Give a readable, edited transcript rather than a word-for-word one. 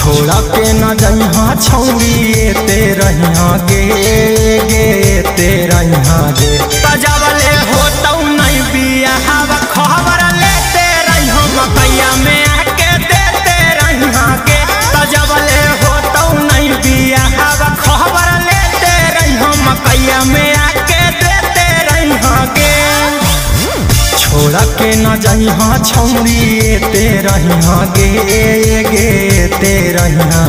छोड़ा के न जइहा छौरी ते रहिया गे ते रहिया गे तजबले होतौ नहीं बिया हवा खबर लेते रहियो मकैया में आके देते रहिया गे तजबले होतौ नहीं बिया हवा खबर लेते रहियो मकैया में आके देते रहिया गे छोड़ा के न जइहा छौरी ते रहिया गे ते रहिया